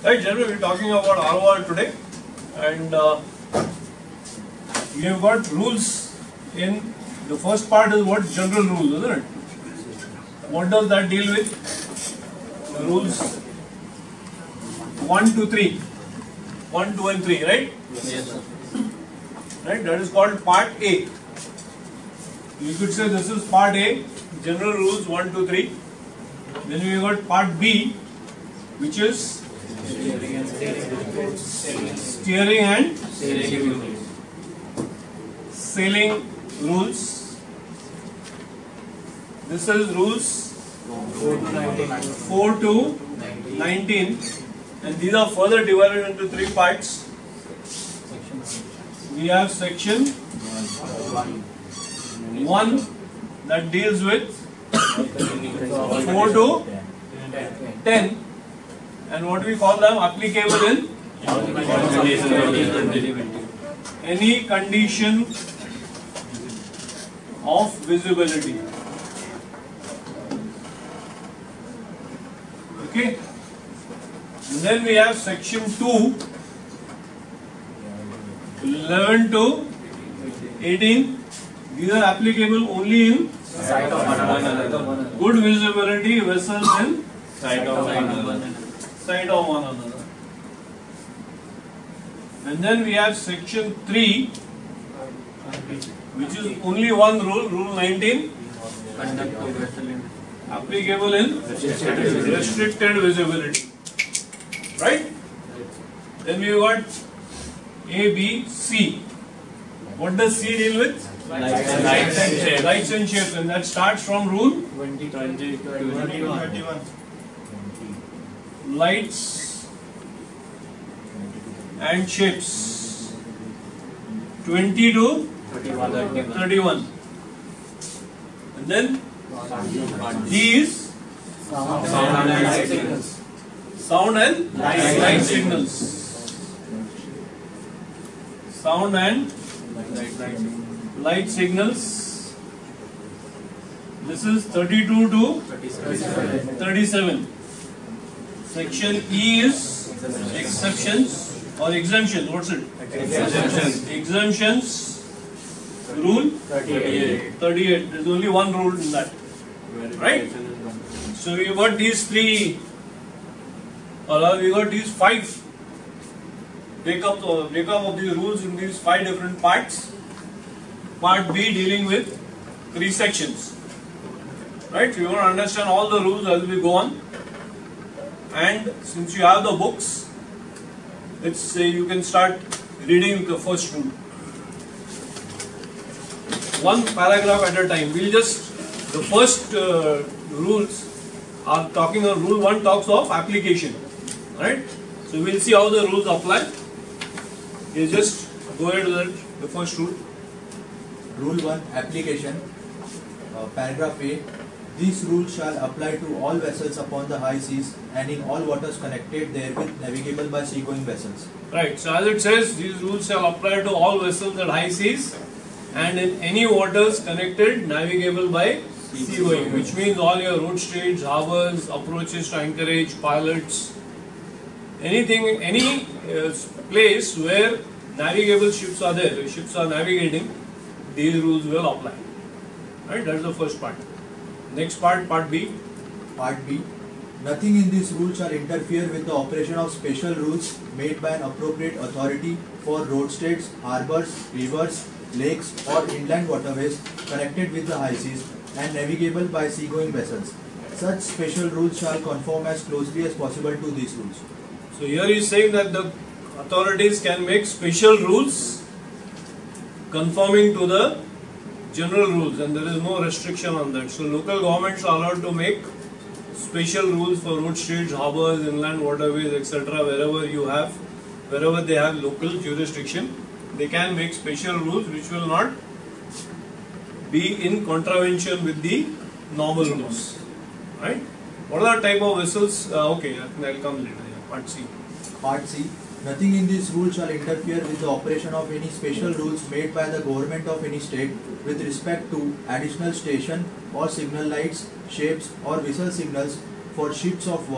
Right, generally we're talking about ROR today, and we have got rules in the first part is what general rules, isn't it? What does that deal with? The rules 1 to 3. 1, 2 and 3, right? Yes, sir. Right, that is called part A. You could say this is part A, general rules 1, 2, 3. Then we got part B, which is steering and sailing rules. This is rules 4 to 19, and these are further divided into 3 parts. We have section 1 that deals with 4 to 10, and what we call them applicable in any condition of visibility. Okay, and then we have section 2, 11 to 18. These are applicable only in Sight of one another. good visibility vessels in Sight of one another. sight of one another. And then we have section 3, which is only one rule, rule 19, applicable in restricted visibility. Right? Then we got A, B, C. What does C deal with? Lights and shapes. Lights and shapes, and that starts from rule 20 to 31. Lights and shapes 20 to 31. And then these Sound and light signals. sound and light signals. Sound and light signals. This is 32 to 37. Section E is exceptions or exemptions. What's it? Exemptions. Rule 38. There's only one rule in that. Right? So we got these 3, or we got these 5 breakup of these rules in these 5 different parts. Part B dealing with 3 sections. Right? So you want to understand all the rules as we go on. And since you have the books, let's say you can start reading the first rule. One paragraph at a time. We'll just, the first rules are talking on rule 1 talks of application. Right? So we'll see how the rules apply. You just go ahead with the first rule. Rule 1 Application. Paragraph A. These rules shall apply to all vessels upon the high seas and in all waters connected therewith navigable by seagoing vessels. Right. So as it says, these rules shall apply to all vessels at high seas and in any waters connected navigable by seagoing, which means all your road streets, harbors, approaches to anchorage, pilots, anything, any place where navigable ships are there, where ships are navigating, these rules will apply. Right, that's the first part. Next part, part B. Part B. Nothing in this rule shall interfere with the operation of special rules made by an appropriate authority for roadsteads, harbors, rivers, lakes or inland waterways connected with the high seas and navigable by seagoing vessels. Such special rules shall conform as closely as possible to these rules. So here he is saying that the authorities can make special rules conforming to the general rules, and there is no restriction on that. So local governments are allowed to make special rules for road streets, harbors, inland waterways, etc. Wherever they have local jurisdiction, they can make special rules which will not be in contravention with the normal rules. Right? What are the type of vessels? Okay, I'll come later. Yeah, part C. Part C. Nothing in this rule shall interfere with the operation of any special rules made by the government of any state with respect to additional station or signal lights, shapes or whistle signals for ships of war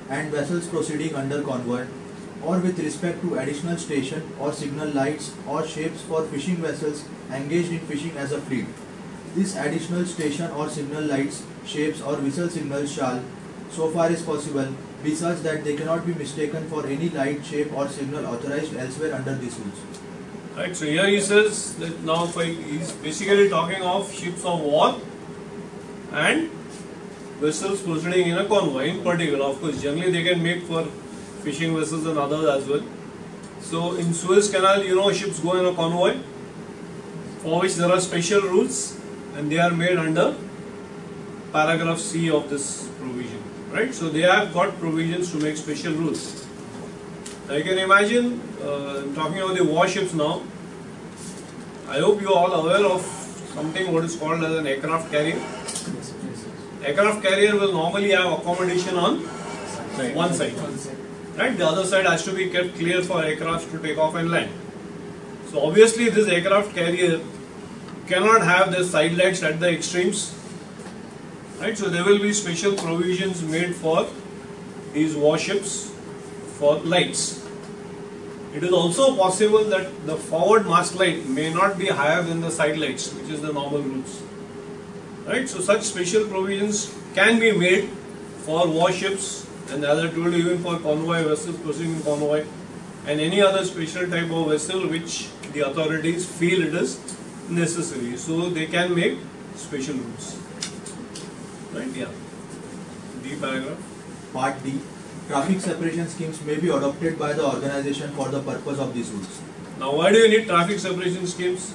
and vessels proceeding under convoy, or with respect to additional station or signal lights or shapes for fishing vessels engaged in fishing as a fleet. This additional station or signal lights, shapes or whistle signals shall, so far as possible, be such that they cannot be mistaken for any light, shape or signal authorized elsewhere under these rules. Right, so here he says that now he's basically talking of ships of war and vessels proceeding in a convoy in particular. Of course, generally they can make for fishing vessels and others as well. So in Suez Canal, you know, ships go in a convoy for which there are special rules and they are made under paragraph C of this provision. Right, so they have got provisions to make special rules. Now you can imagine, I'm talking about the warships now. I hope you are all aware of something what is called as an aircraft carrier. Aircraft carrier will normally have accommodation on one side. Right, the other side has to be kept clear for aircraft to take off and land. So obviously this aircraft carrier cannot have the side lights at the extremes. Right, so there will be special provisions made for these warships for lights. It is also possible that the forward mast light may not be higher than the side lights, which is the normal rules. Right, so such special provisions can be made for warships, and as I told you, even for convoy vessels proceeding in convoy and any other special type of vessel which the authorities feel it is necessary. So they can make special rules. Right, yeah. D paragraph. Part D. Traffic separation schemes may be adopted by the organization for the purpose of these rules. Now, why do you need traffic separation schemes?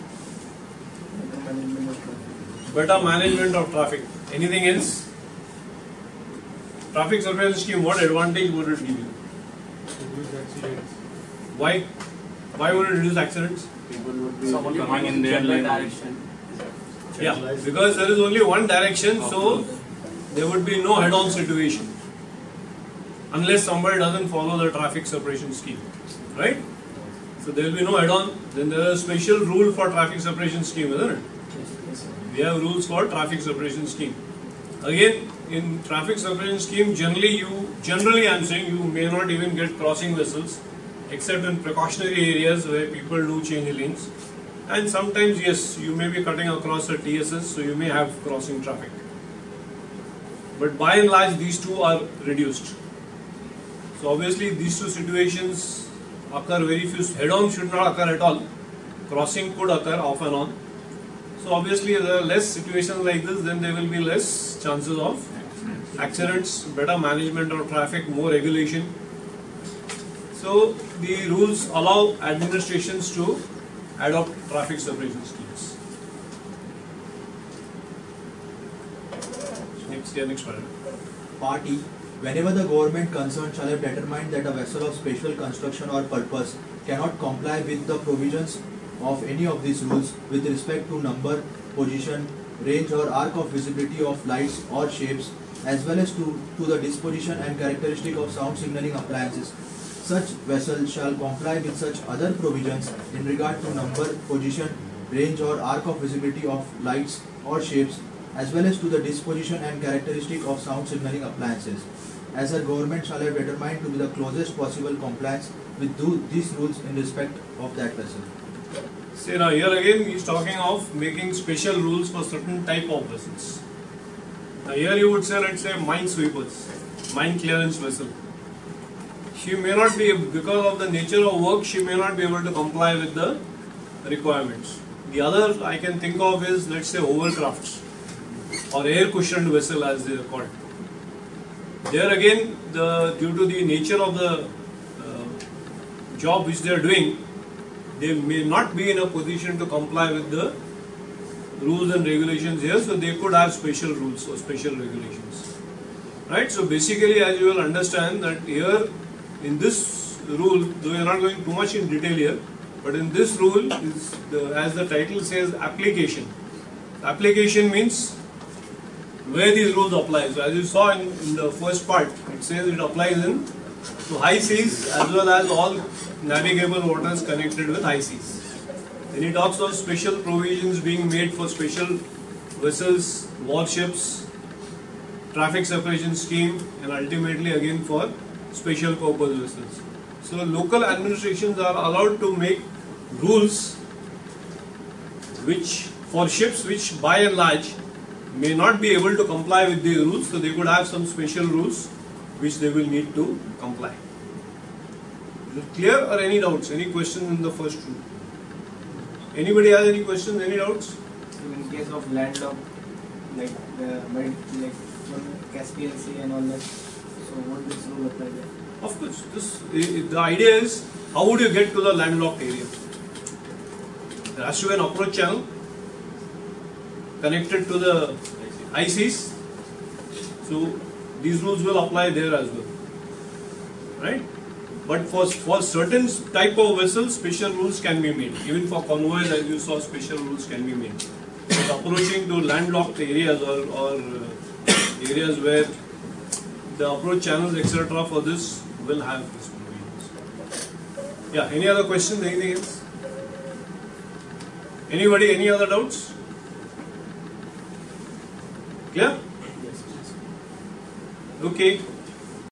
Better management of traffic. Anything else? Traffic separation scheme, what advantage would it give you? Reduce accidents. Why? Why would it reduce accidents? People would be coming in their lane. Yeah, because there is only one direction, so there would be no head-on situation. Unless somebody doesn't follow the traffic separation scheme, right? So there will be no head-on. Then there is a special rule for traffic separation scheme, isn't it? We have rules for traffic separation scheme. Again, in traffic separation scheme, generally I'm saying you may not even get crossing vessels, except in precautionary areas where people do change lanes. And sometimes, yes, you may be cutting across a TSS, so you may have crossing traffic. But by and large, these two are reduced. So obviously these two situations occur very few. Head-on should not occur at all. Crossing could occur off and on. So obviously there are less situations like this, then there will be less chances of accidents, better management of traffic, more regulation. So the rules allow administrations to adopt traffic separation schemes. Next paragraph. Part E. Whenever the government concerned shall have determined that a vessel of special construction or purpose cannot comply with the provisions of any of these rules with respect to number, position, range or arc of visibility of lights or shapes, as well as to the disposition and characteristic of sound signaling appliances, such vessel shall comply with such other provisions in regard to number, position, range or arc of visibility of lights or shapes, as well as to the disposition and characteristic of sound signaling appliances, as the government shall have determined to be the closest possible compliance with these rules in respect of that vessel. See, now here again he is talking of making special rules for certain type of vessels. Now here you would say, let's say mine sweepers, mine clearance vessel. She may not be, because of the nature of work, she may not be able to comply with the requirements. The other I can think of is, let's say, hovercrafts or air cushioned vessel as they are called. There again, due to the nature of the job which they are doing, they may not be in a position to comply with the rules and regulations here, so they could have special rules or special regulations. Right? So basically, as you will understand that here in this rule, though we are not going too much in detail here, but in this rule is as the title says, application. Application means where these rules apply. So as you saw in the first part, it says it applies to high seas as well as all navigable waters connected with high seas. Then he talks of special provisions being made for special vessels, warships, traffic separation scheme, and ultimately again for special purpose vessels. So local administrations are allowed to make rules which for ships which by and large may not be able to comply with the rules, so they could have some special rules which they will need to comply. Is it clear, or any doubts? Any questions in the first rule? Anybody has any questions? Any doubts? So in case of landlocked, like from Caspian Sea and all that, so would this rule apply there? Of course. The idea is, how would you get to the landlocked area? There has to be an approach channel connected to the ICs. So these rules will apply there as well, right? But for certain type of vessels, special rules can be made. Even for convoys, as you saw, special rules can be made. But approaching to landlocked areas or areas where the approach channels, etc., for this will have this provisions. Yeah. Any other questions? Anything else? Anybody? Any other doubts? Clear? Yes. Okay.